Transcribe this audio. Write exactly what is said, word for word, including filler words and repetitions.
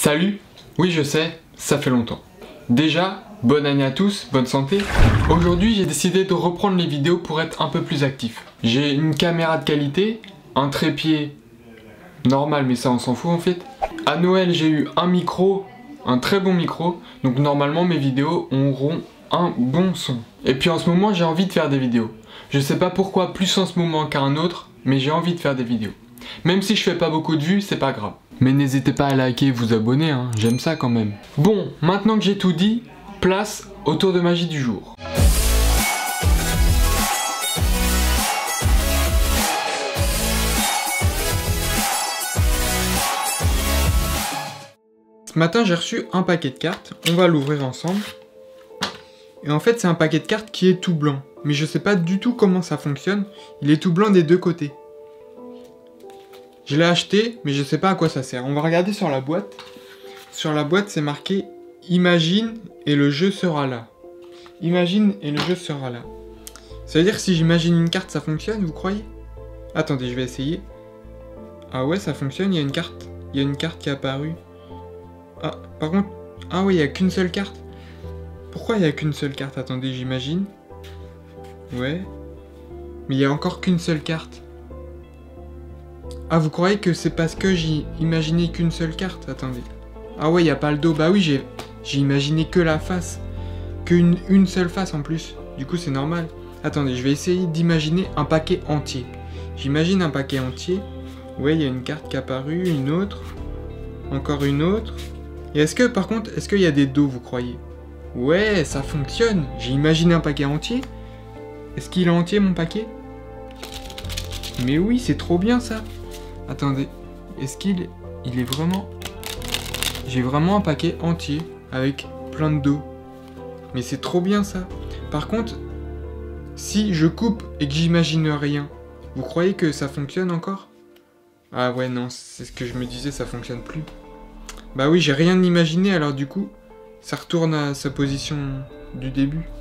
Salut! Oui, je sais, ça fait longtemps. Déjà, bonne année à tous, bonne santé. Aujourd'hui, j'ai décidé de reprendre les vidéos pour être un peu plus actif. J'ai une caméra de qualité, un trépied normal, mais ça on s'en fout en fait. À Noël, j'ai eu un micro, un très bon micro, donc normalement mes vidéos auront un bon son. Et puis en ce moment, j'ai envie de faire des vidéos. Je sais pas pourquoi plus en ce moment qu'à un autre, mais j'ai envie de faire des vidéos. Même si je fais pas beaucoup de vues, c'est pas grave. Mais n'hésitez pas à liker et vous abonner, hein, j'aime ça quand même. Bon, maintenant que j'ai tout dit, place au tour de magie du jour. Ce matin, j'ai reçu un paquet de cartes, on va l'ouvrir ensemble. Et en fait, c'est un paquet de cartes qui est tout blanc. Mais je sais pas du tout comment ça fonctionne, il est tout blanc des deux côtés. Je l'ai acheté, mais je sais pas à quoi ça sert. On va regarder sur la boîte. Sur la boîte, c'est marqué « Imagine et le jeu sera là ». Imagine et le jeu sera là. Ça veut dire que si j'imagine une carte, ça fonctionne, vous croyez? Attendez, je vais essayer. Ah ouais, ça fonctionne, il y a une carte. Il y a une carte qui est apparue. Ah, par contre... Ah ouais, il n'y a qu'une seule carte. Pourquoi il n'y a qu'une seule carte? Attendez, j'imagine. Ouais. Mais il n'y a encore qu'une seule carte. Ah, vous croyez que c'est parce que j'ai imaginé qu'une seule carte? Attendez. Ah ouais, il n'y a pas le dos. Bah oui, j'ai j'ai imaginé que la face. Qu'une une seule face en plus. Du coup, c'est normal. Attendez, je vais essayer d'imaginer un paquet entier. J'imagine un paquet entier. Ouais, il y a une carte qui est apparue, une autre. Encore une autre. Et est-ce que, par contre, est-ce qu'il y a des dos, vous croyez? Ouais, ça fonctionne. J'ai imaginé un paquet entier. Est-ce qu'il est entier, mon paquet? Mais oui, c'est trop bien, ça. Attendez, est-ce qu'il il est vraiment... J'ai vraiment un paquet entier avec plein de dos. Mais c'est trop bien ça. Par contre, si je coupe et que j'imagine rien, vous croyez que ça fonctionne encore? Ah ouais, non, c'est ce que je me disais, ça fonctionne plus. Bah oui, j'ai rien imaginé, alors du coup, ça retourne à sa position du début.